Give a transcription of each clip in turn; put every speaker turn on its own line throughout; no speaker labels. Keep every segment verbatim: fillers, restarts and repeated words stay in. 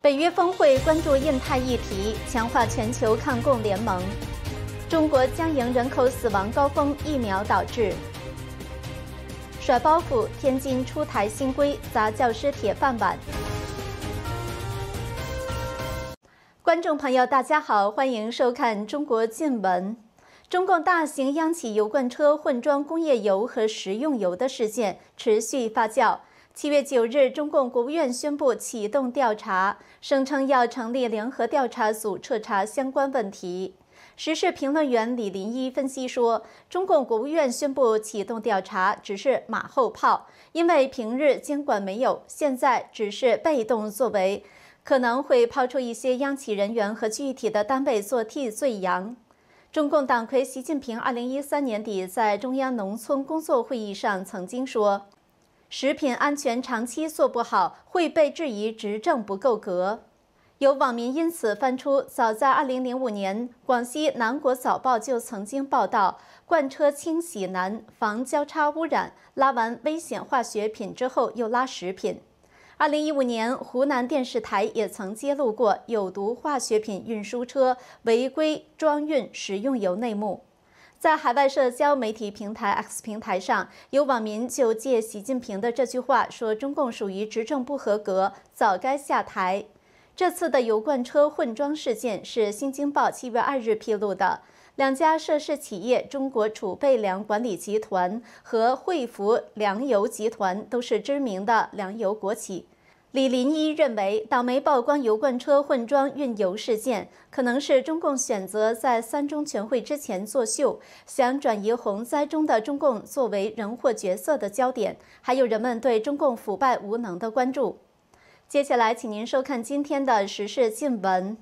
北约峰会关注印太议题，强化全球抗共联盟。中国将迎人口死亡高峰，疫苗导致。甩包袱，天津出台新规，砸教师铁饭碗。观众朋友，大家好，欢迎收看中国近闻。中共大型央企油罐车混装工业油和食用油的事件持续发酵。七月九日，中共国务院宣布启动调查，声称要成立联合调查组彻查相关问题。时事评论员李林一分析说，中共国务院宣布启动调查只是马后炮，因为平日监管没有，现在只是被动作为，可能会抛出一些央企人员和具体的单位做替罪羊。中共党魁习近平二零一三年底在中央农村工作会议上曾经说，食品安全长期做不好，会被质疑执政不够格。有网民因此翻出，早在二零零五年，广西南国早报就曾经报道，罐车清洗难，防交叉污染，拉完危险化学品之后又拉食品。二零一五年，湖南电视台也曾揭露过有毒化学品运输车违规装运食用油内幕。在海外社交媒体平台 X 平台上，有网民就借习近平的这句话说，中共属于执政不合格，早该下台。这次的油罐车混装事件是《新京报》七月二日披露的，两家涉事企业中国储备粮管理集团和汇福粮油集团都是知名的粮油国企。李林一认为，党媒曝光油罐车混装运油事件，可能是中共选择在三中全会之前作秀，想转移洪灾中的中共作为人祸角色的焦点，还有人们对中共腐败无能的关注。接下来，请您收看今天的时事近闻。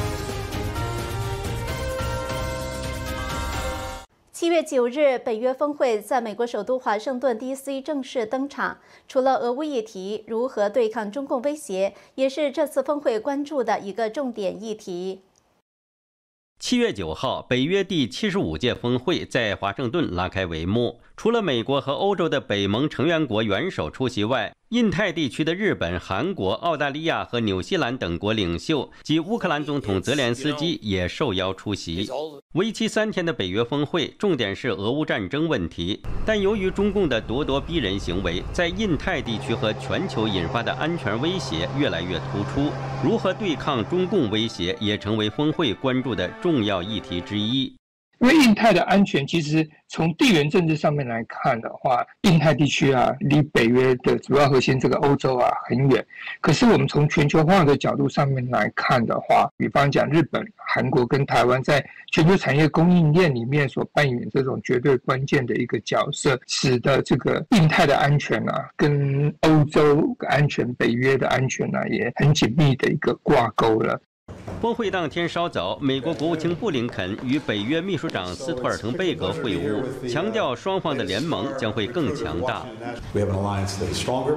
七月九日，北约峰会在美国首都华盛顿 D C 正式登场。除了俄乌议题，如何对抗中共威胁，也是这次峰会关注的一个重点议题。
七月九号，北约第七十五届峰会在华盛顿拉开帷幕。除了美国和欧洲的北盟成员国元首出席外，印太地区的日本、韩国、澳大利亚和纽西兰等国领袖及乌克兰总统泽连斯基也受邀出席。为期三天的北约峰会重点是俄乌战争问题，但由于中共的咄咄逼人行为，在印太地区和全球引发的安全威胁越来越突出。如何对抗中共威胁，也成为峰会关注的重要议题之一。
因为印太的安全，其实从地缘政治上面来看的话，印太地区啊，离北约的主要核心这个欧洲啊很远。可是我们从全球化的角度上面来看的话，比方讲日本、韩国跟台湾在全球产业供应链里面所扮演这种绝对关键的一个角色，使得这个印太的安全啊，跟欧洲安全、北约的安全啊，也很紧密的一个挂钩了。
峰会当天稍早，美国国务卿布林肯与北约秘书长斯托尔滕贝格会晤，强调双方的联盟将会更强大。
We have an alliance that is stronger,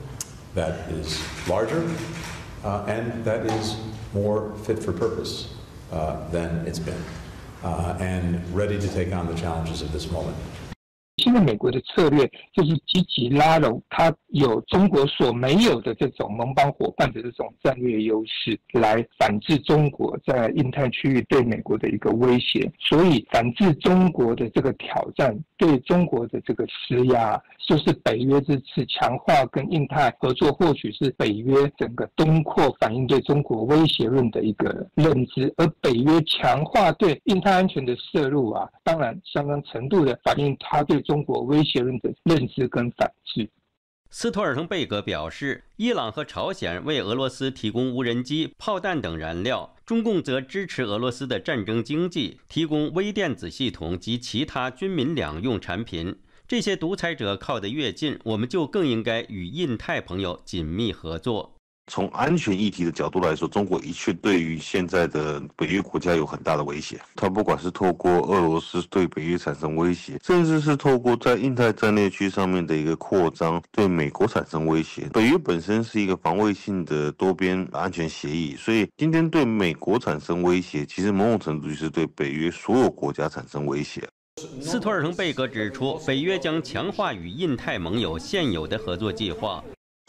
that is larger, uh, and that is more fit for purpose uh, than it's been, uh, and ready to take on the challenges of this moment.
现在美国的策略就是积极拉拢它有中国所没有的这种盟邦伙伴的这种战略优势，来反制中国在印太区域对美国的一个威胁。所以反制中国的这个挑战，对中国的这个施压，就是北约这次强化跟印太合作，或许是北约整个东扩反映对中国威胁论的一个认知。而北约强化对印太安全的摄入啊，当然相当程度的反映它对中国威胁论的认知跟反制。
斯托尔滕贝格表示，伊朗和朝鲜为俄罗斯提供无人机、炮弹等燃料，中共则支持俄罗斯的战争经济，提供微电子系统及其他军民两用产品。这些独裁者靠得越近，我们就更应该与印太朋友紧密合作。
从安全议题的角度来说，中国的确对于现在的北约国家有很大的威胁。它不管是透过俄罗斯对北约产生威胁，甚至是透过在印太战略区上面的一个扩张，对美国产生威胁。北约本身是一个防卫性的多边安全协议，所以今天对美国产生威胁，其实某种程度是对北约所有国家产生威胁。
斯托尔滕贝格指出，北约将强化与印太盟友现有的合作计划。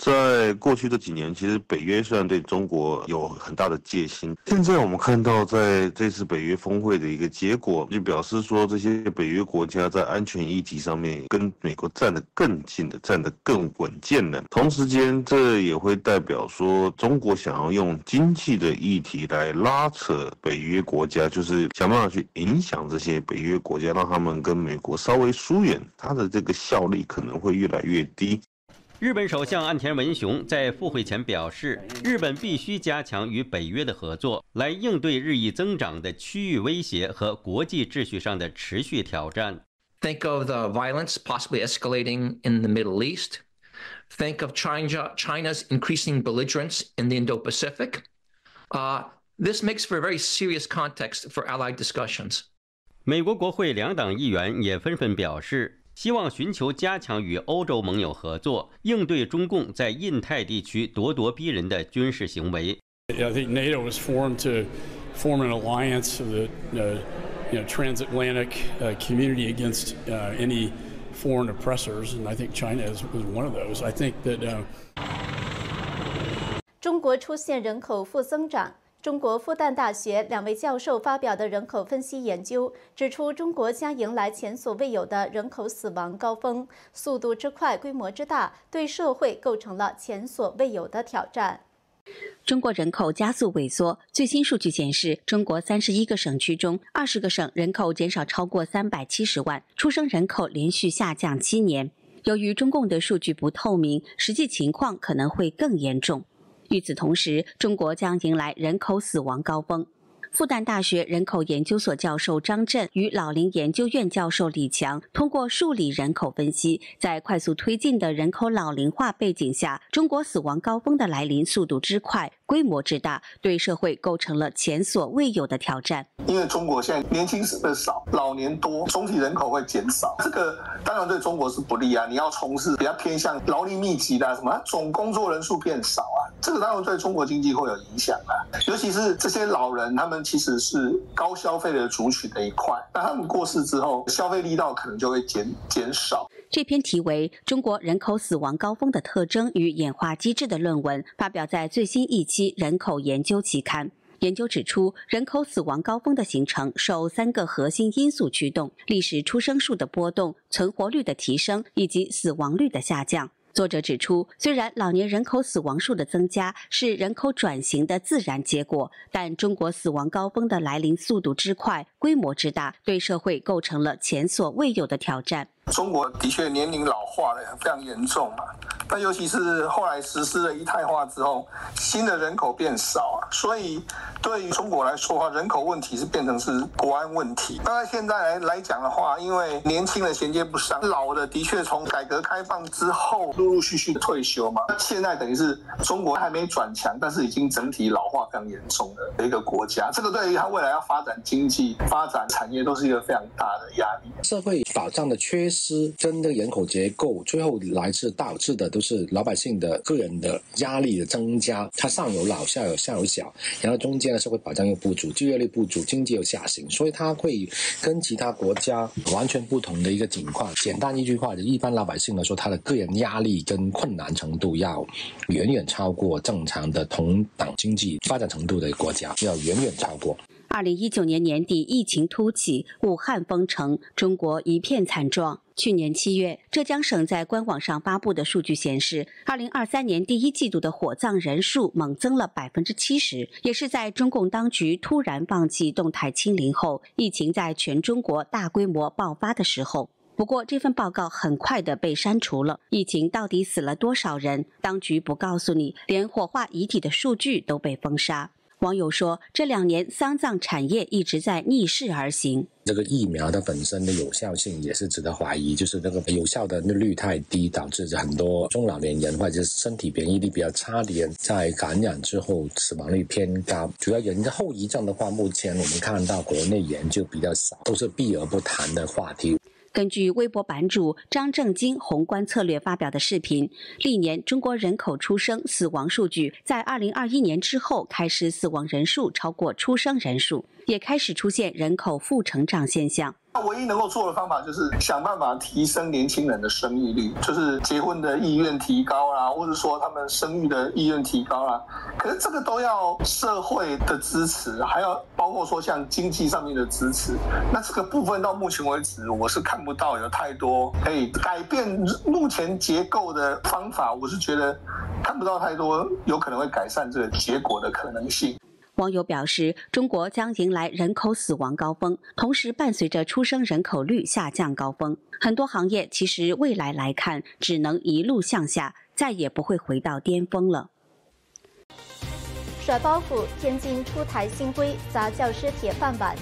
在过去这几年，其实北约虽然对中国有很大的戒心，现在我们看到在这次北约峰会的一个结果，就表示说这些北约国家在安全议题上面跟美国站得更近的，站得更稳健了。同时间，这也会代表说中国想要用经济的议题来拉扯北约国家，就是想办法去影响这些北约国家，让他们跟美国稍微疏远，它的这个效力可能会越来越低。
日本首相岸田文雄在赴会前表示，日本必须加强与北约的合作，来应对日益增长的区域威胁和国际秩序上的持续挑战。
Think of the violence possibly escalating in the Middle East. Think of China, China's increasing belligerence in the Indo-Pacific. Uh, this makes for a very serious context for allied discussions.
美国国会两党议员也纷纷表示，希望寻求加强与欧洲盟友合作，应对中共在印太地区咄咄逼人的军事行为。
I think NATO was formed to form an alliance of the uh, you know, transatlantic uh, community against uh, any foreign oppressors, and I think China is, is one of those. I think that. Uh...
中国出现人口负增长。中国复旦大学两位教授发表的人口分析研究指出，中国将迎来前所未有的人口死亡高峰，速度之快、规模之大，对社会构成了前所未有的挑战。
中国人口加速萎缩，最新数据显示，中国三十一个省区中，二十个省人口减少超过三百七十万，出生人口连续下降七年。由于中共的数据不透明，实际情况可能会更严重。与此同时，中国将迎来人口死亡高峰。复旦大学人口研究所教授张震与老龄研究院教授李强通过数理人口分析，在快速推进的人口老龄化背景下，中国死亡高峰的来临速度之快、规模之大，对社会构成了前所未有的挑战。
因为中国现在年轻的少，老年多，总体人口会减少，这个当然对中国是不利啊。你要从事比较偏向劳力密集的、啊、什么，总工作人数变少啊，这个当然对中国经济会有影响啊。尤其是这些老人，他们其实是高消费的族群的一块，那他们过世之后，消费力道可能就会减减少。
这篇题为《中国人口死亡高峰的特征与演化机制》的论文发表在最新一期《人口研究》期刊。研究指出，人口死亡高峰的形成受三个核心因素驱动：历史出生数的波动、存活率的提升以及死亡率的下降。作者指出，虽然老年人口死亡数的增加是人口转型的自然结果，但中国死亡高峰的来临速度之快、规模之大，对社会构成了前所未有的挑战。
中国的确年龄老化的非常严重嘛，但尤其是后来实施了一胎化之后，新的人口变少啊，所以对于中国来说的话，人口问题是变成是国安问题。那现在来来讲的话，因为年轻的衔接不上，老的的确从改革开放之后陆陆续续的退休嘛，现在等于是中国还没转强，但是已经整体老化非常严重的一个国家，这个对于它未来要发展经济、发展产业都是一个非常大的压力。
社会保障的缺失跟的人口结构，最后来自导致的都是老百姓的个人的压力的增加，它上有老下有下有小，然后中间的社会保障又不足，就业率不足，经济又下行，所以它会跟其他国家完全不同的一个情况。简单一句话，一般老百姓来说，他的个人压力跟困难程度要远远超过正常的同等经济发展程度的国家，要远远超过。
二零一九年年底，疫情突起，武汉封城，中国一片惨状。去年七月，浙江省在官网上发布的数据显示，二零二三年第一季度的火葬人数猛增了百分之七十，也是在中共当局突然放弃动态清零后，疫情在全中国大规模爆发的时候。不过，这份报告很快的被删除了。疫情到底死了多少人？当局不告诉你，连火化遗体的数据都被封杀。网友说，这两年丧葬产业一直在逆势而行。
这个疫苗的本身的有效性也是值得怀疑，就是那个有效的率太低，导致很多中老年人或者是身体免疫力比较差的人，在感染之后死亡率偏高。主要人的后遗症的话，目前我们看到国内研究比较少，都是避而不谈的话题。
根据微博版主张正金宏观策略发表的视频，历年中国人口出生死亡数据在二零二一年之后开始死亡人数超过出生人数，也开始出现人口负成长现象。
唯一能够做的方法就是想办法提升年轻人的生育率，就是结婚的意愿提高啦，或者说他们生育的意愿提高啦。可是这个都要社会的支持，还要包括说像经济上面的支持。那这个部分到目前为止，我是看不到有太多可以改变目前结构的方法。我是觉得看不到太多有可能会改善这个结果的可能性。
网友表示，中国将迎来人口死亡高峰，同时伴随着出生人口率下降高峰。很多行业其实未来来看，只能一路向下，再也不会回到巅峰了。
甩包袱，天津出台新规，砸教师铁饭碗。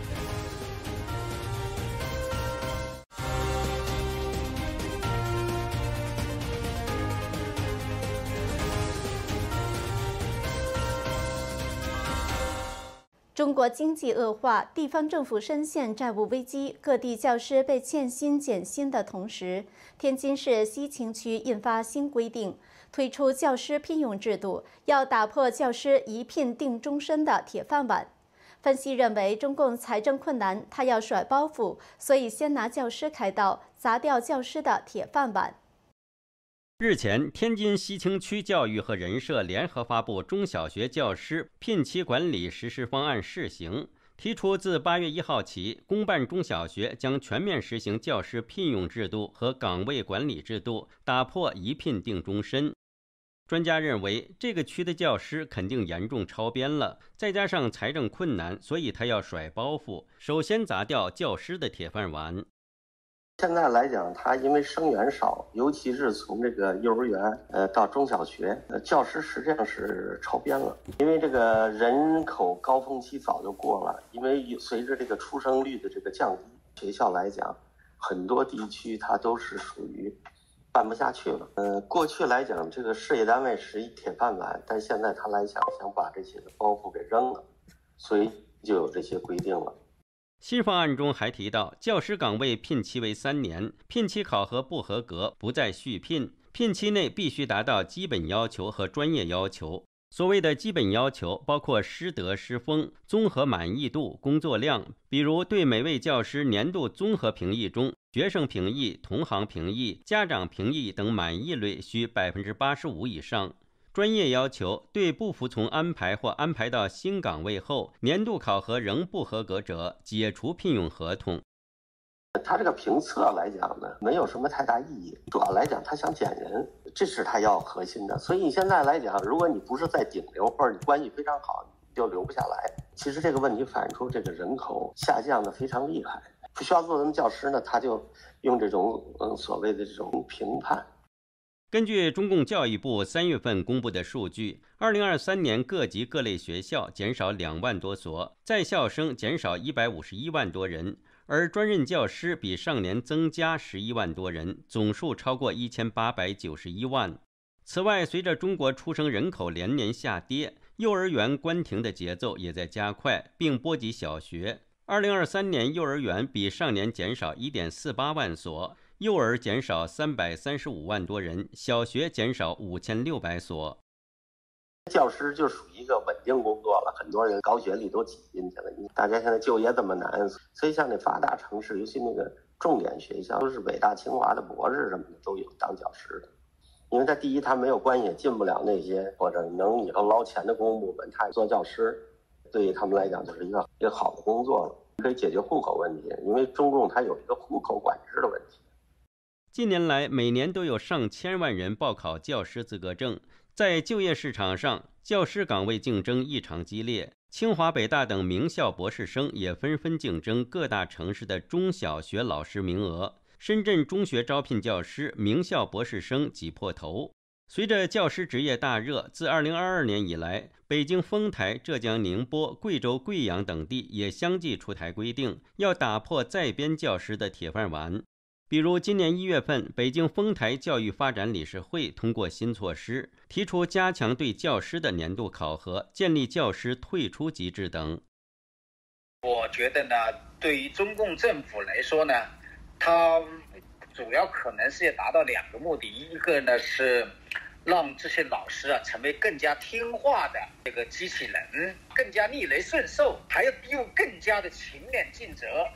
中国经济恶化，地方政府深陷债务危机，各地教师被欠薪减薪的同时，天津市西青区印发新规定，推出教师聘用制度，要打破教师一聘定终身的铁饭碗。分析认为，中共财政困难，他要甩包袱，所以先拿教师开刀，砸掉教师的铁饭碗。
日前，天津西青区教育和人社联合发布中小学教师聘期管理实施方案试行，提出自八月一号起，公办中小学将全面实行教师聘用制度和岗位管理制度，打破一聘定终身。专家认为，这个区的教师肯定严重超编了，再加上财政困难，所以他要甩包袱，首先砸掉教师的铁饭碗。
现在来讲，他因为生源少，尤其是从这个幼儿园呃到中小学，呃教师实际上是超编了。因为这个人口高峰期早就过了，因为随着这个出生率的这个降低，学校来讲，很多地区它都是属于办不下去了。呃，过去来讲，这个事业单位是一铁饭碗，但现在他来讲想把这些包袱给扔了，所以就有这些规定了。
新方案中还提到，教师岗位聘期为三年，聘期考核不合格不再续聘，聘期内必须达到基本要求和专业要求。所谓的基本要求包括师德师风、综合满意度、工作量，比如对每位教师年度综合评议中，学生评议、同行评议、家长评议等满意率需百分之八十五以上。专业要求，对不服从安排或安排到新岗位后，年度考核仍不合格者，解除聘用合同。
他这个评测来讲呢，没有什么太大意义，主要来讲他想减人，这是他要核心的。所以现在来讲，如果你不是在顶流，或者你关系非常好，你就留不下来。其实这个问题反映出这个人口下降的非常厉害。不需要做什么教师呢，他就用这种嗯所谓的这种评判。
根据中共教育部三月份公布的数据，二零二三年各级各类学校减少两万多所，在校生减少一百五十一万多人，而专任教师比上年增加十一万多人，总数超过一千八百九十一万。此外，随着中国出生人口连年下跌，幼儿园关停的节奏也在加快，并波及小学。二零二三年幼儿园比上年减少一点四八万所，幼儿减少三百三十五万多人，小学减少五千六百所。
教师就属于一个稳定工作了，很多人高学历都挤进去了。大家现在就业这么难，所以像那发达城市，尤其那个重点学校，都是北大、清华的博士什么的都有当教师的。因为他第一，他没有关系，进不了那些或者能以后捞钱的公务部门，他做教师，对于他们来讲就是一个一个好的工作了，可以解决户口问题。因为中共它有一个户口管制的问题。
近年来，每年都有上千万人报考教师资格证。在就业市场上，教师岗位竞争异常激烈，清华、北大等名校博士生也纷纷竞争各大城市的中小学老师名额。深圳中学招聘教师，名校博士生挤破头。随着教师职业大热，自二零二二年以来，北京丰台、浙江宁波、贵州贵阳等地也相继出台规定，要打破在编教师的铁饭碗。比如今年一月份，北京丰台教育发展理事会通过新措施，提出加强对教师的年度考核，建立教师退出机制等。
我觉得呢，对于中共政府来说呢，它主要可能是要达到两个目的，一个呢是让这些老师啊成为更加听话的这个机器人，更加逆来顺受，还有又更加的勤勉尽责。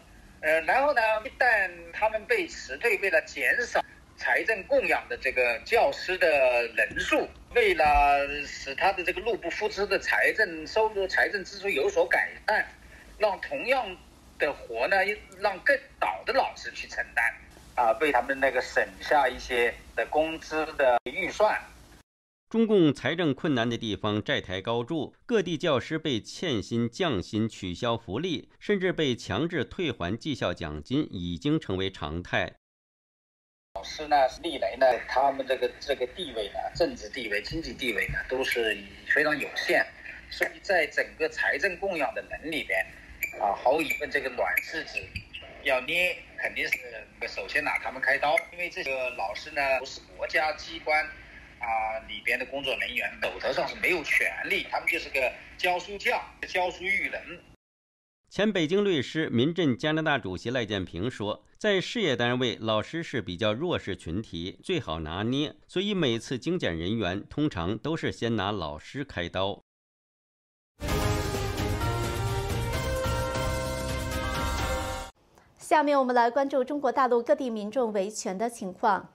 呃，然后呢，一旦他们被辞退，为了减少财政供养的这个教师的人数，为了使他的这个入不敷支的财政收入、财政支出有所改善，让同样的活呢，让更少的老师去承担，啊，为他们那个省下一些的工资的预算。
中共财政困难的地方债台高筑，各地教师被欠薪、降薪、取消福利，甚至被强制退还绩效奖金，已经成为常态。
老师呢，历来呢，他们这个这个地位呢，政治地位、经济地位呢，都是非常有限，所以在整个财政供养的人里边，啊，毫无疑问，这个软柿子要捏，肯定是首先拿他们开刀，因为这个老师呢，不是国家机关。啊，里边的工作人员手头上是没有权利，他们就是个教书匠、教书育人。
前北京律师、民阵加拿大主席赖建平说，在事业单位，老师是比较弱势群体，最好拿捏，所以每次精简人员，通常都是先拿老师开刀。
下面我们来关注中国大陆各地民众维权的情况。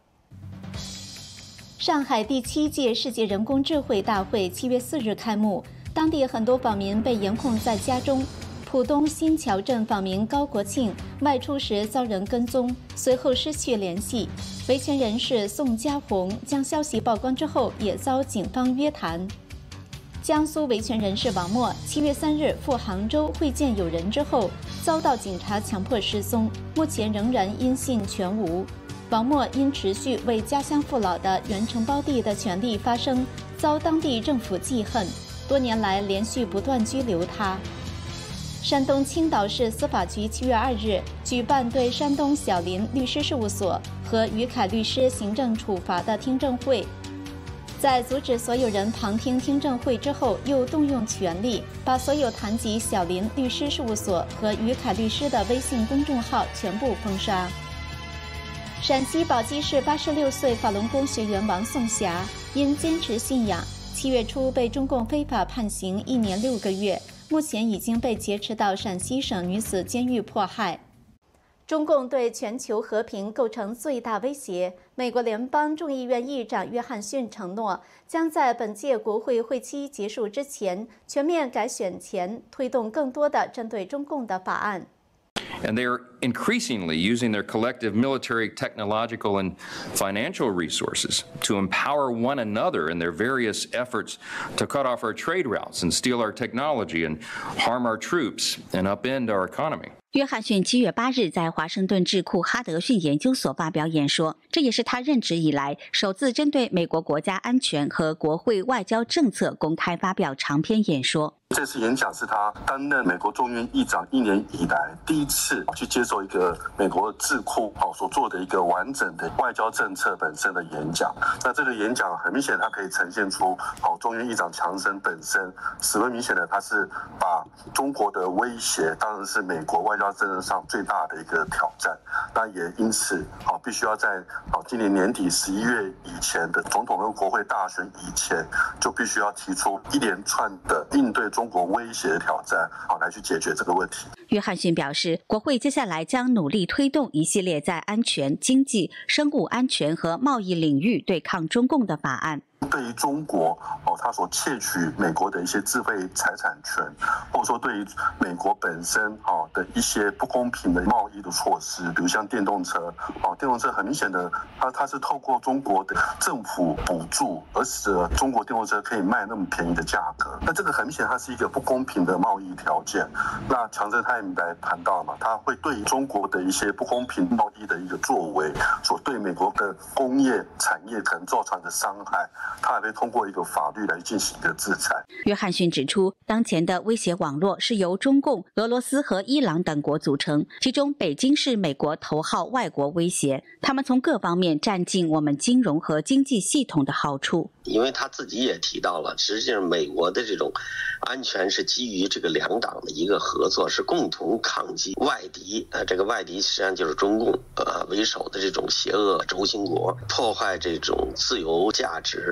上海第七届世界人工智慧大会七月四日开幕，当地很多访民被严控在家中。浦东新桥镇访民高国庆外出时遭人跟踪，随后失去联系。维权人士宋家红将消息曝光之后，也遭警方约谈。江苏维权人士王默七月三日赴杭州会见友人之后，遭到警察强迫失踪，目前仍然音信全无。王默因持续为家乡父老的原承包地的权利发声，遭当地政府记恨，多年来连续不断拘留他。山东青岛市司法局七月二日举办对山东小林律师事务所和于凯律师行政处罚的听证会，在阻止所有人旁听听证会之后，又动用权力把所有谈及小林律师事务所和于凯律师的微信公众号全部封杀。陕西宝鸡市八十六岁法轮功学员王颂霞因坚持信仰，七月初被中共非法判刑一年六个月，目前已经被劫持到陕西省女子监狱迫害。中共对全球和平构成最大威胁。美国联邦众议院议长约翰逊承诺，将在本届国会会期结束之前，全面改选前推动更多的针对中共的法案。
And they are increasingly using their collective military, technological, and financial resources to empower one another in their various efforts to cut off our trade routes and steal our technology and harm our troops and upend our economy.
约翰逊七月八日在华盛顿智库哈德逊研究所发表演说，这也是他任职以来首次针对美国国家安全和国会外交政策公开发表长篇演说。
这次演讲是他担任美国众议院议长一年以来第一次去接受一个美国智库所做的一个完整的外交政策本身的演讲。那这个演讲很明显，它可以呈现出众议院议长强生本身十分明显的，他是把中国的威胁当然是美国外交政策上最大的一个挑战。那也因此必须要在今年年底十一月以前的总统跟国会大选以前，就必须要提出一连串的应对中国威胁的挑战，好来去解决这个问题。
约翰逊表示，国会接下来将努力推动一系列在安全、经济、生物安全和贸易领域对抗中共的法案。
对于中国哦，他所窃取美国的一些智慧财产权，或者说对于美国本身哦的一些不公平的贸易的措施，比如像电动车哦，电动车很明显的，它它是透过中国的政府补助，而使得中国电动车可以卖那么便宜的价格。那这个很明显，它是一个不公平的贸易条件。那强生他也来谈到嘛，他会对中国的一些不公平贸易的一个作为，所对美国的工业产业可能造成的伤害。他还会通过一个法律来进行一个制裁。
约翰逊指出，当前的威胁网络是由中共、俄罗斯和伊朗等国组成，其中北京是美国头号外国威胁，他们从各方面占尽我们金融和经济系统的好处。
因为他自己也提到了，实际上美国的这种安全是基于这个两党的一个合作，是共同抗击外敌。呃，这个外敌实际上就是中共呃为首的这种邪恶轴心国，破坏这种自由价值。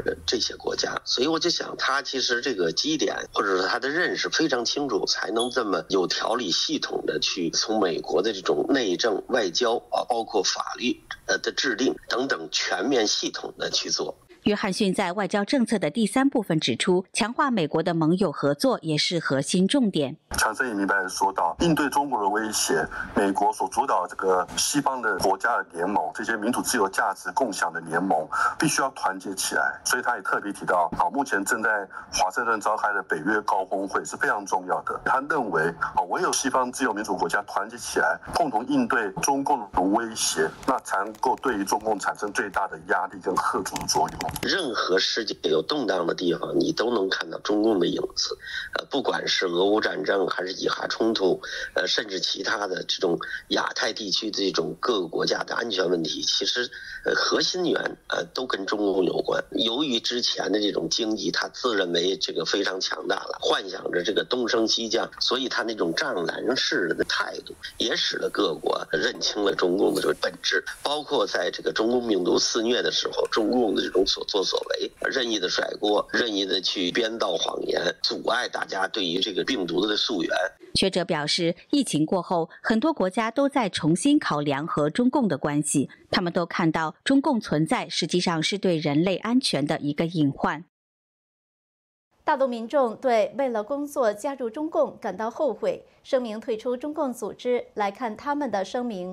的这些国家。所以我就想，他其实这个基点或者是他的认识非常清楚，才能这么有条理、系统的去从美国的这种内政、外交啊，包括法律呃的制定等等全面系统的去做。
约翰逊在外交政策的第三部分指出，强化美国的盟友合作也是核心重点。
强生也明白地说到，应对中国的威胁，美国所主导这个西方的国家的联盟，这些民主自由价值共享的联盟，必须要团结起来。所以他也特别提到，好，目前正在华盛顿召开的北约高峰会是非常重要的。他认为，好，唯有西方自由民主国家团结起来，共同应对中共的威胁，那才能够对于中共产生最大的压力跟吓阻的作用。
任何世界有动荡的地方，你都能看到中共的影子。呃，不管是俄乌战争，还是以哈冲突，呃，甚至其他的这种亚太地区这种各个国家的安全问题，其实呃核心源呃都跟中共有关。由于之前的这种经济，他自认为这个非常强大了，幻想着这个东升西降，所以他那种战狼式的态度，也使得各国认清了中共的这个本质。包括在这个中共病毒肆虐的时候，中共的这种所作所为，任意的甩锅，任意的去编造谎言，阻碍大家对于这个病毒的溯源。
学者表示，疫情过后，很多国家都在重新考量和中共的关系，他们都看到中共存在实际上是对人类安全的一个隐患。
大陆民众对为了工作加入中共感到后悔，声明退出中共组织。来看他们的声明。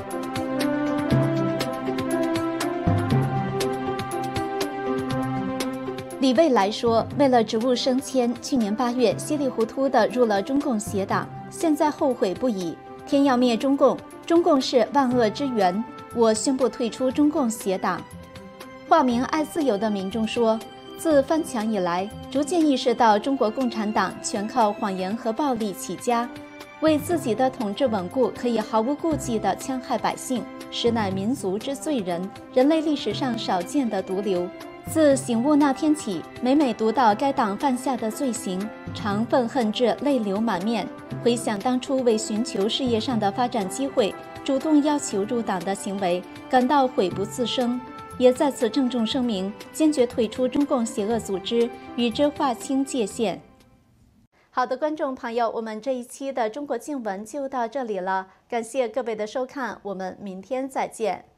李未来说，为了职务升迁，去年八月稀里糊涂地入了中共协党，现在后悔不已。天要灭中共，中共是万恶之源，我宣布退出中共协党。化名爱自由的民众说，自翻墙以来，逐渐意识到中国共产党全靠谎言和暴力起家，为自己的统治稳固，可以毫无顾忌地戕害百姓，实乃民族之罪人，人类历史上少见的毒瘤。自醒悟那天起，每每读到该党犯下的罪行，常愤恨至泪流满面。回想当初为寻求事业上的发展机会，主动要求入党的行为，感到悔不自胜。也在此郑重声明，坚决退出中共邪恶组织，与之划清界限。好的，观众朋友，我们这一期的中国静闻就到这里了，感谢各位的收看，我们明天再见。